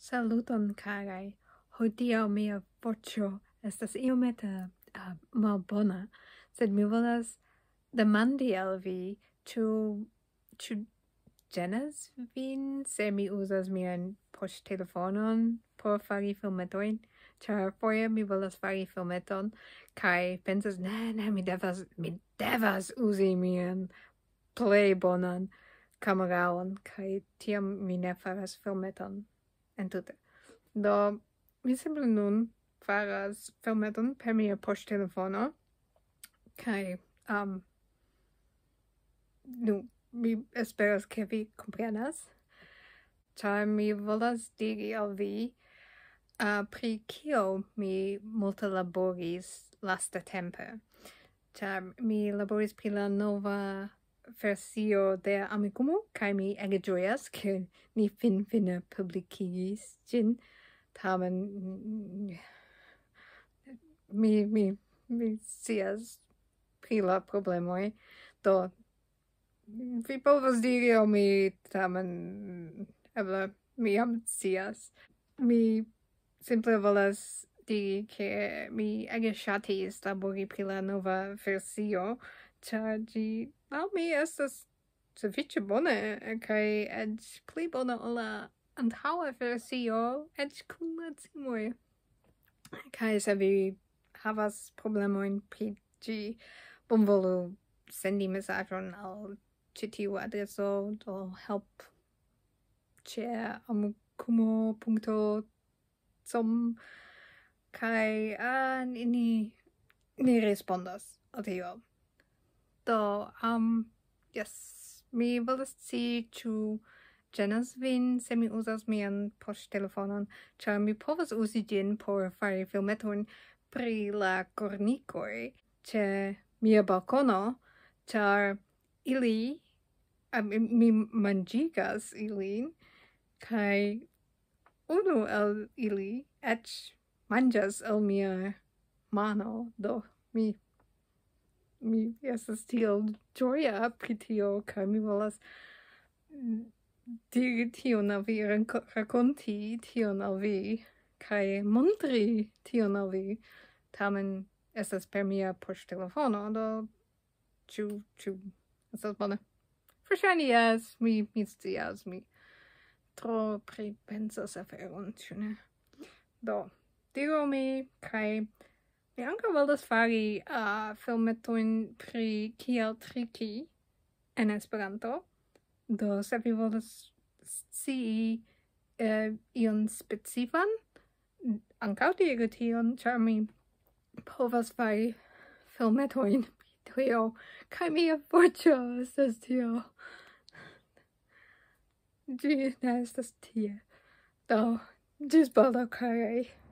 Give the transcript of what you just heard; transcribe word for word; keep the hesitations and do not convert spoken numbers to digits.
Saluton carai, hodiaŭ mia voĉo estas iomete uh, malbona, sed mi volas demandi al vi, ĉu ĉu ĝenas vin se mi uzas mian poŝtelefonon por fari filmetojn? Ĉar foje mi volas fari filmeton kaj pensas, ne, ne, mi devas, mi devas uzi mian plej bonan kameraon, kaj tiam mi ne faras filmeton entute. Do, mi simple nun faras filmeton per mia poŝtelefono, kaj um, nu, mi esperas ke vi komprenas, ĉar mi volas diri al vi uh, pri kio mi multe laboris lastatempe. Ĉar mi laboris pri la nova versio de Amikumu, kaj mi ege ĝojas ke ni finfine publikigis ĝin. Tamen mi mi mi scias pri la problemoj, do vi povas diri al mi, tamen eble mi jam scias. Mi simple volas diri ke mi ege ŝatis labori pri la nova versio, ĉar ĝi laŭ mi estas sufiĉe bone kaj eĉ pli bona ol la antaŭa versio, eĉ kun la cimoj. Kaj se vi havas problemojn pri ĝi, bonvolu sendi mesaĝon al ĉi tiu adreso, do help ĉe amikumu punkto com kaj uh, ni ni respondos al tio. Do, um, yes, mi volas scii ĉu ĝenas vin se mi uzas mian poŝtelefonon, ĉar mi povas uzi ĝin por fari filmetojn pri la kornikoj ĉe mia balkono, ĉar ili, uh, mi, mi manĝigas ilin, kaj unu el ili eĉ manĝas el mia mano, do mi mi estas tiel ĝoja pri tio, kaj mi volas diri tion al vi, rakonti tion al vi, kaj montri tion al vi. Tamen estas per mia poŝtelefono, do ĉu ĉu estas bone? Verŝajne jes, mi mi scias, mi tro pripensas aferon, ĉu ne? Do, diru mi, kaj mi ankaŭ volas fari uh, filmetojn pri kiel triki en Esperanto. Do, se vi volas scii uh, ion specifan, ankaŭ diru tion, ĉar mi povas fari filmetojn pri tio, kaj mia voĉo estas tio. Ĝi ne estas tie. Do, ĝis baldaŭ, karaj.